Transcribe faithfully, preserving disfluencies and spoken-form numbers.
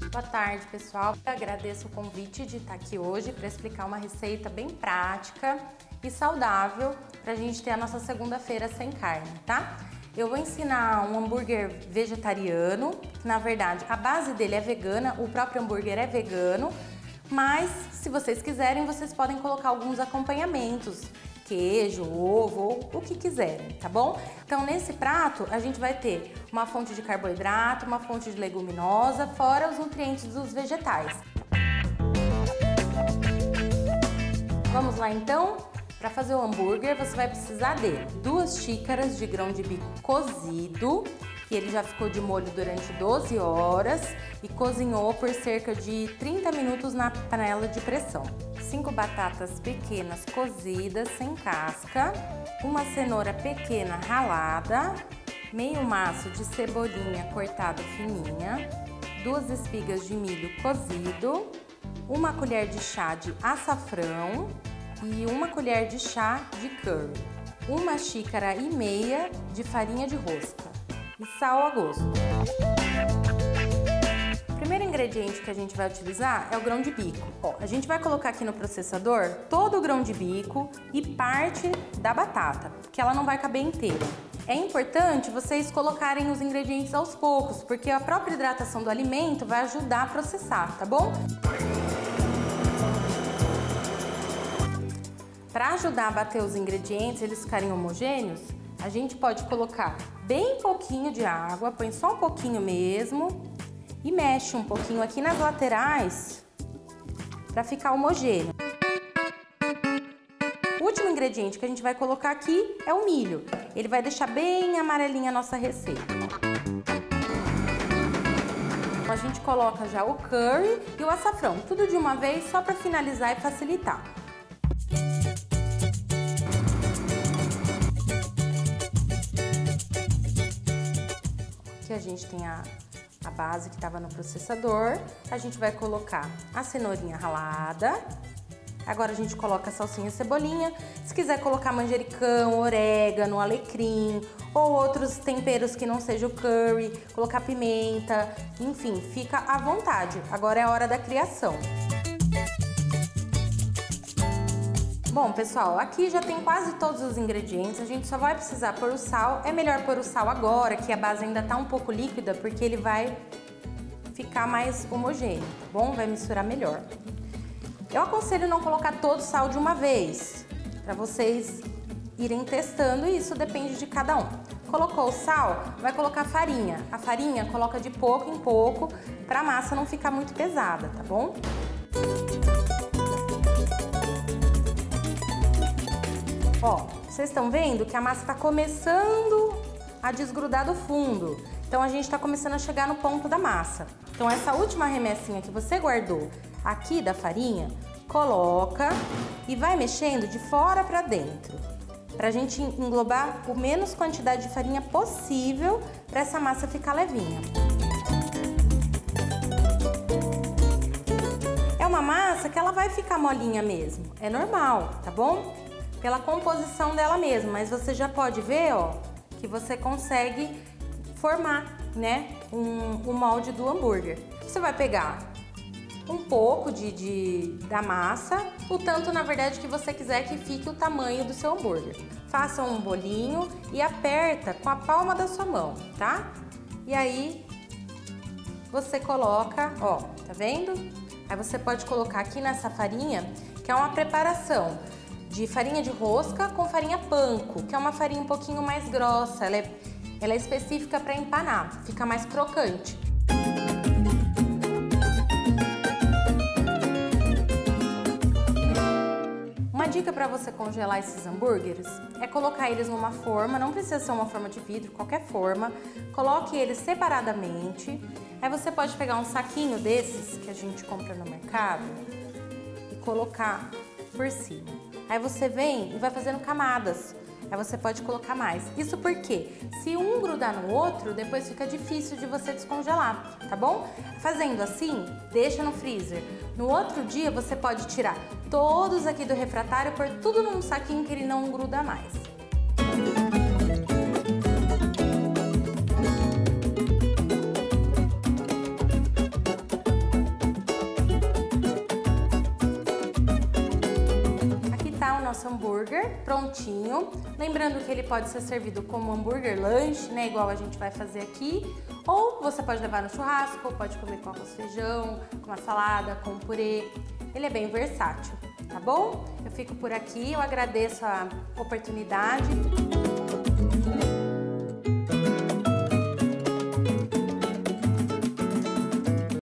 Boa tarde, pessoal. Eu agradeço o convite de estar aqui hoje para explicar uma receita bem prática e saudável para a gente ter a nossa segunda-feira sem carne, tá? Eu vou ensinar um hambúrguer vegetariano, que na verdade a base dele é vegana, o próprio hambúrguer é vegano, mas se vocês quiserem, vocês podem colocar alguns acompanhamentos, queijo, ovo, ou o que quiserem, tá bom? Então nesse prato a gente vai ter uma fonte de carboidrato, uma fonte de leguminosa, fora os nutrientes dos vegetais. Vamos lá então? Para fazer o hambúrguer você vai precisar de duas xícaras de grão de bico cozido, que ele já ficou de molho durante doze horas e cozinhou por cerca de trinta minutos na panela de pressão. cinco batatas pequenas cozidas sem casca, uma cenoura pequena ralada, meio maço de cebolinha cortada fininha, duas espigas de milho cozido, uma colher de chá de açafrão e uma colher de chá de curry, uma xícara e meia de farinha de rosca e sal a gosto. O primeiro ingrediente que a gente vai utilizar é o grão de bico. Ó, a gente vai colocar aqui no processador todo o grão de bico e parte da batata, que ela não vai caber inteira. É importante vocês colocarem os ingredientes aos poucos, porque a própria hidratação do alimento vai ajudar a processar, tá bom? Para ajudar a bater os ingredientes, eles ficarem homogêneos, a gente pode colocar bem pouquinho de água, põe só um pouquinho mesmo e mexe um pouquinho aqui nas laterais para ficar homogêneo. O último ingrediente que a gente vai colocar aqui é o milho. Ele vai deixar bem amarelinha a nossa receita. A gente coloca já o curry e o açafrão, tudo de uma vez só para finalizar e facilitar. Aqui a gente tem a, a base que estava no processador. A gente vai colocar a cenourinha ralada. Agora a gente coloca a salsinha e cebolinha. Se quiser colocar manjericão, orégano, alecrim ou outros temperos que não seja o curry, colocar pimenta, enfim, fica à vontade. Agora é a hora da criação. Bom, pessoal, aqui já tem quase todos os ingredientes, a gente só vai precisar pôr o sal. É melhor pôr o sal agora, que a base ainda tá um pouco líquida, porque ele vai ficar mais homogêneo, tá bom? Vai misturar melhor. Eu aconselho não colocar todo o sal de uma vez, para vocês irem testando, e isso depende de cada um. Colocou o sal, vai colocar farinha. A farinha coloca de pouco em pouco, para a massa não ficar muito pesada, tá bom? Ó, vocês estão vendo que a massa está começando a desgrudar do fundo. Então a gente está começando a chegar no ponto da massa. Então essa última remessinha que você guardou aqui da farinha, coloca e vai mexendo de fora para dentro. Pra gente englobar o menos quantidade de farinha possível para essa massa ficar levinha. É uma massa que ela vai ficar molinha mesmo, é normal, tá bom? Pela composição dela mesmo, mas você já pode ver, ó, que você consegue formar, né, um, um molde do hambúrguer. Você vai pegar um pouco de, de, da massa, o tanto, na verdade, que você quiser que fique o tamanho do seu hambúrguer. Faça um bolinho e aperta com a palma da sua mão, tá? E aí, você coloca, ó, tá vendo? Aí você pode colocar aqui nessa farinha, que é uma preparação de farinha de rosca com farinha panko, que é uma farinha um pouquinho mais grossa, ela é, ela é específica para empanar, fica mais crocante. Uma dica para você congelar esses hambúrgueres é colocar eles numa forma, não precisa ser uma forma de vidro, qualquer forma, coloque eles separadamente. Aí você pode pegar um saquinho desses que a gente compra no mercado e colocar por cima. Aí você vem e vai fazendo camadas. Aí você pode colocar mais. Isso porque se um grudar no outro, depois fica difícil de você descongelar, tá bom? Fazendo assim, deixa no freezer. No outro dia você pode tirar todos aqui do refratário, pôr tudo num saquinho que ele não gruda mais. nosso hambúrguer prontinho. Lembrando que ele pode ser servido como hambúrguer lanche, né? Igual a gente vai fazer aqui. Ou você pode levar no churrasco, pode comer com arroz, feijão, com uma salada, com um purê. Ele é bem versátil, tá bom? Eu fico por aqui, eu agradeço a oportunidade.